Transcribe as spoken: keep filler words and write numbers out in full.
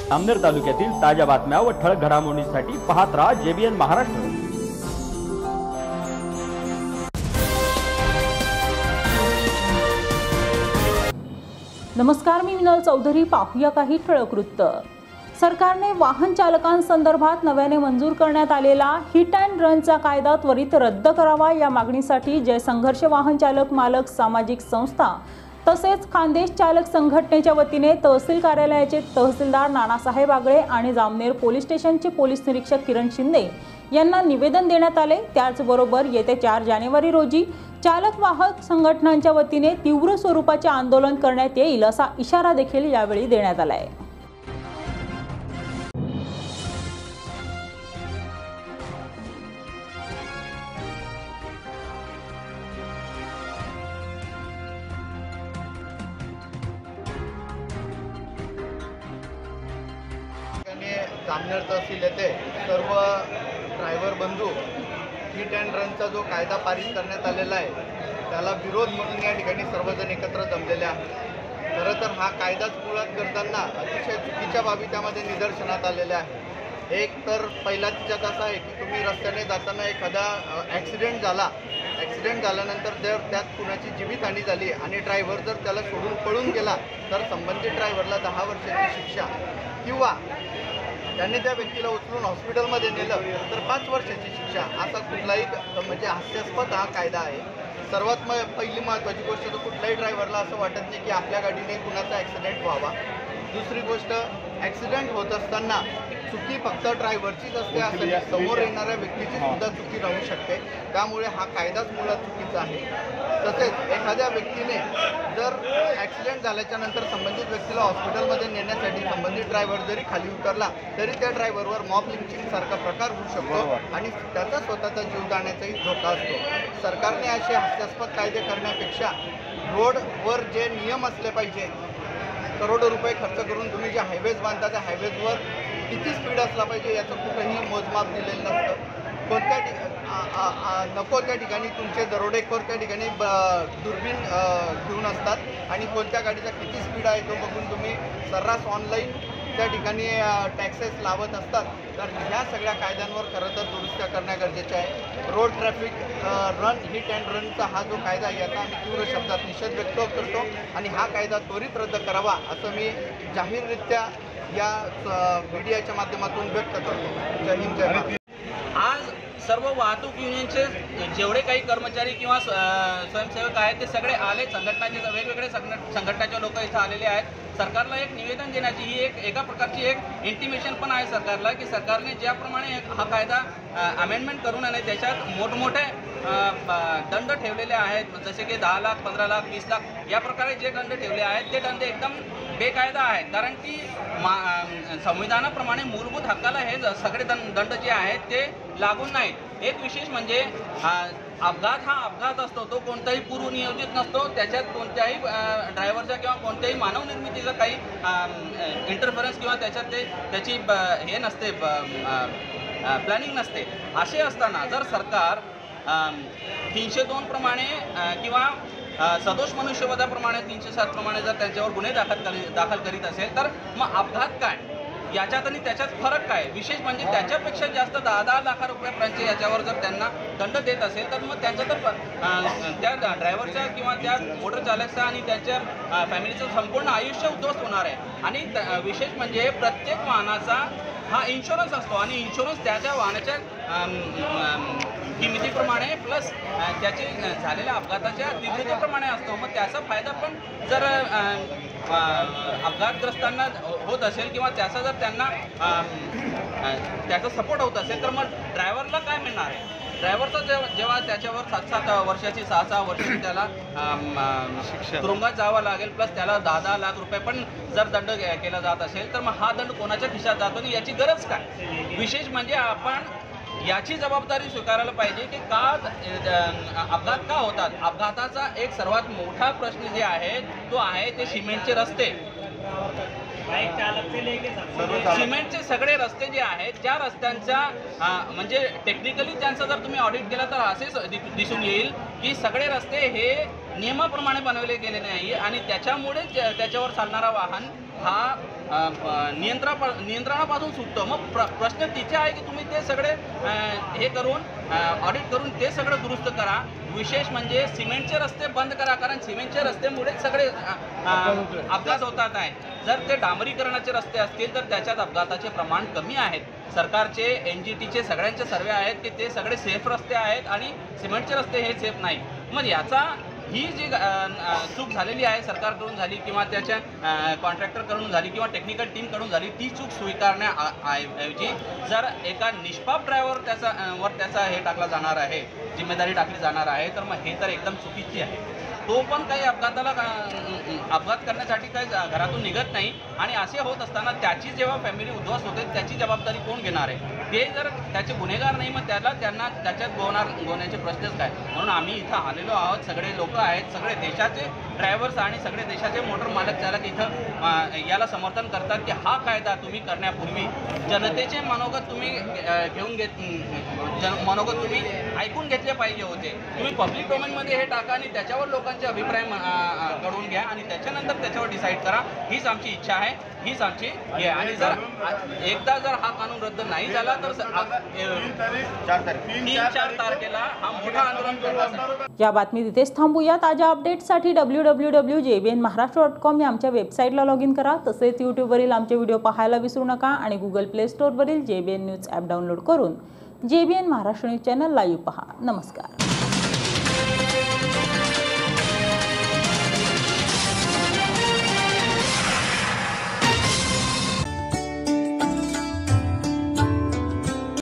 जामनेर तालुक्यातील ताज्या बातम्या व ठळक घडामोडींसाठी पाहत राहा जेबीएन महाराष्ट्र। नमस्कार, मी विनल चौधरी। पाहूया काही ठळक वृत्त। सरकारने वाहन चालकांसंदर्भात नव्याने मंजूर करण्यात आलेला हिट अँड रनचा कायदा त्वरित रद्द करावा या मागणीसाठी जय संघर्ष वाहन चालक मालक सामाजिक संस्था तसेच खानदेश चालक संघटनेच्या वतीने तहसील कार्यालयाचे तहसीलदार नानासाहेब आगळे आणि जामनेर पोलीस स्टेशनचे पोलीस निरीक्षक किरण शिंदे यांना निवेदन देण्यात आले। त्याचबरोबर येत्या चार जानेवारी रोजी चालक वाहक संघटनांच्या वतीने तीव्र स्वरूपाचे आंदोलन करण्यात येईल असा इशारा देखील यावेळी देण्यात आला आहे। जामनेर तहसील येथे सर्व ड्रायव्हर बंधू हिट अँड रनचा जो कायदा पारित करण्यात आलेला आहे त्याला विरोध म्हणून या ठिकाणी सर्वजण एकत्र जमलेले आहेत। खरं तर हा कायदाच मुळात करताना अतिशय चुकीच्या बाबी त्यामध्ये निदर्शनात आलेल्या आहेत। एक तर पहिला तिच्यात असा आहे की तुम्ही रस्त्याने जाताना एखादा ॲक्सिडेंट झाला, ॲक्सिडेंट झाल्यानंतर जर त्यात कुणाची जीवितहानी झाली आणि ड्रायव्हर जर त्याला सोडून पळून गेला तर संबंधित ड्रायव्हरला दहा वर्षाची शिक्षा किंवा त्यांनी त्या व्यक्तीला उचलून हॉस्पिटलमध्ये नेलं तर पाच वर्षाची शिक्षा असा कुठलाही म्हणजे हास्यास्पद हा कायदा आहे। सर्वात म पहिली महत्त्वाची गोष्ट तर कुठल्याही ड्रायव्हरला असं वाटत नाही की आपल्या गाडीने कुणाचा ॲक्सिडेंट व्हावा। दुसरी गोष्ट, ॲक्सिडेंट होत असताना चुकी फक्त ड्रायव्हरचीच असते असं नाही, समोर येणाऱ्या व्यक्तीची सुद्धा चुकी राहू शकते। त्यामुळे हा कायदाच मुळात चुकीचा आहे। तसेच एखाद्या व्यक्तीने जर ॲक्सिडेंट झाल्याच्या नंतर संबंधित व्यक्तीला हॉस्पिटलमध्ये नेण्यासाठी संबंधित ड्रायव्हर जरी खाली उतरला तरी त्या ड्रायव्हरवर मॉब लिंचिंग सारखा प्रकार होऊ शकतो आणि त्याचा स्वतःचा जीव जाण्याचाही धोका असतो। सरकारने असे हास्यास्पद कायदे करण्यापेक्षा रोडवर जे नियम असले पाहिजे, करोडो रुपये खर्च करून तुम्ही जे हायवेज बांधता त्या हायवेजवर किती स्पीड असला पाहिजे याचं कुठंही मोजमाप दिलेलं नसतं। कोणत्या ठिकाणी नको त्या ठिकाणी तुमचे दरोडेखोर त्या ठिकाणी ब दुर्बीण घेऊन असतात आणि कोणत्या गाडीचा किती स्पीड आहे तो बघून तुम्ही सर्रास ऑनलाईन त्या ठिकाणी टॅक्सेस लावत असतात। तर ह्या सगळ्या कायद्यांवर खरं तर दुरुस्त्या करणं गरजेचे आहे। Road traffic run hit and रनचा हा जो कायदा आहे याचा आम्ही तीव्र शब्दात निषेध व्यक्त करतो आणि हा कायदा त्वरित रद्द करावा असं मी जाहीररित्या या मीडियाच्या माध्यमातून व्यक्त करतो। जय हिंद, जय भारत। आज सर्व वाहतूक युनियनचे जेवढे काही कर्मचारी किंवा स्वयंसेवक आहेत ते सगळे आले, संघटनाचे वेगवेगळे संघटनाचे लोक इथं आलेले आहेत। सरकारला एक निवेदन देण्याची ही एक एका प्रकारची एक इंटिमेशन पण आहे सरकारला की सरकारने ज्याप्रमाणे हा कायदा अमेंडमेंट करून आणि त्याच्यात मोठमोठे दंड ठेवलेले आहेत, जसे की दहा लाख पंधरा लाख वीस लाख या प्रकारे जे दंड ठेवले आहेत ते दंड एकदम बेकायदा आहेत। कारण की मा संविधानाप्रमाणे मूलभूत हक्काला हे सगळे दंड दंड जे आहेत ते लागून नाहीत। एक विशेष म्हणजे अपघात हा अपघात असतो, तो कोणताही पूर्वनियोजित नसतो, त्याच्यात कोणत्याही ड्रायव्हरचा किंवा कोणत्याही मानव निर्मितीचं काही इंटरफरन्स किंवा त्याच्यात ते त्याची हे नसते, प्लॅनिंग नसते। असे असताना जर सरकार तीनशे दोन प्रमाणे किंवा सदोष मनुष्यवधाप्रमाणे तीनशे सात प्रमाणे जर त्यांच्यावर गुन्हे दाखल करी दाखल करीत असेल तर मग अपघात काय याच्यात आणि त्याच्यात फरक काय? विशेष म्हणजे त्याच्यापेक्षा जास्त दहा दहा लाख रुपयापर्यंत याच्यावर जर त्यांना दंड देत असेल तर मग त्यांचं तर त्या ड्रायव्हरचा किंवा त्या मोटर चालकाचा आणि त्यांच्या फॅमिलीचं संपूर्ण आयुष्य उद्ध्वस्त होणार आहे। आणि विशेष म्हणजे प्रत्येक वाहनाचा हा इन्शुरन्स असतो आणि इन्शुरन्स त्या त्या वाहनाच्या किमतीप्रमाणे प्लस त्याचे झालेल्या अपघाताच्या तीव्रतेप्रमाणे असतो। मग त्याचा फायदा पण जर अपघातग्रस्तांना होत असेल किंवा त्याचा जर त्यांना त्याचा सपोर्ट होत असेल तर मग ड्रायव्हरला काय मिळणार आहे? ड्रायव्हरचं जेव्हा जेव्हा त्याच्यावर सात सात वर्षाची सहा सहा वर्षाची त्याला तुरुंगात जावं लागेल, प्लस त्याला दहा दहा लाख रुपये पण जर दंड केला जात असेल तर मग हा दंड कोणाच्या खिशात जातो आणि याची गरज काय? विशेष म्हणजे आपण याची जबाबदारी स्वीकारायला पाहिजे की का अपघात का होतात। अपघाताचा एक सर्वात मोठा प्रश्न जे आहे तो आहे ते सिमेंटचे रस्ते। सिमेंटचे सगळे रस्ते जे आहेत त्या रस्त्यांचा म्हणजे टेक्निकली त्यांचा जर तुम्ही ऑडिट केला तर असेच दिसून येईल की सगळे रस्ते हे नियमाप्रमाणे बनवले गेले नाही आणि त्याच्यामुळेच त्याच्यावर चालणारा वाहन हा नियंत्रा नियंत्रणापासून सुटतो. मग प्र प्रश्न तिथे आहे की तुम्ही ते सगळे हे करून ऑडिट करून ते सगळं दुरुस्त करा. विशेष म्हणजे सिमेंटचे रस्ते बंद करा, कारण सिमेंटच्या रस्त्यामुळेच सगळे अपघात होतात आहे. जर ते डांबरीकरणाचे रस्ते असतील तर त्याच्यात अपघाताचे प्रमाण कमी आहेत. सरकारचे एन जी टीचे सगळ्यांचे सर्वे आहेत की ते सगळे सेफ रस्ते आहेत आणि सिमेंटचे रस्ते हे सेफ नाही. मग याचा ही जी चूक झालेली आहे सरकारकडून झाली किंवा त्याच्या कॉन्ट्रॅक्टरकडून झाली किंवा टेक्निकल टीमकडून झाली, ती चूक स्वीकारण्याऐवजी जर एका निष्पाप ड्रायव्हर त्याचा वर त्याचा हे टाकला जाणार आहे, जिम्मेदारी टाकली जाणार आहे, तर मग हे तर एकदम चुकीची आहे. तो पण काही अपघाताला अपघात करण्यासाठी काही घरातून निघत नाही आणि असे होत असताना त्याची जेव्हा फॅमिली उद्ध्वस्त होते त्याची जबाबदारी कोण घेणार आहे? ते जर त्याचे गुन्हेगार नाही मग त्याला त्यांना त्याच्यात गोवणार गोवण्याचे प्रश्नच काय. म्हणून आम्ही इथं आलेलो आहोत, सगळे लोक आहेत, सगळे देशाचे ड्रायव्हर्स आणि सगळे देशाचे मोटर मालक चालक इथं याला समर्थन करतात की हा कायदा तुम्ही करण्यापूर्वी जनतेचे मनोगत तुम्ही घेऊन घेत जन मनोगत तुम्ही ऐकून घेतले पाहिजे होते. तुम्ही पब्लिक डोमेनमध्ये हे टाका आणि त्याच्यावर लोकांचे अभिप्राय कळवून घ्या आणि त्याच्यानंतर त्याच्यावर डिसाईड करा. हीच आमची इच्छा आहे, हीच आमची हे. आणि जर एकदा जर हा कानून रद्द नाही झाला तर तीन चार तारखेला हा मोठा आंदोलन करणार. या बातमीत इथेच थांबूया. ताज्या अपडेट्ससाठी W W W J B N Maharashtra dot com या आमच्या वेबसाईटला लॉग इन करा. तसेच यूट्यूबवरील आमचे व्हिडिओ पाहायला विसरू नका आणि गुगल प्ले स्टोअरवरील J B N news app download करून J B N Maharashtra news channel live पहा. नमस्कार.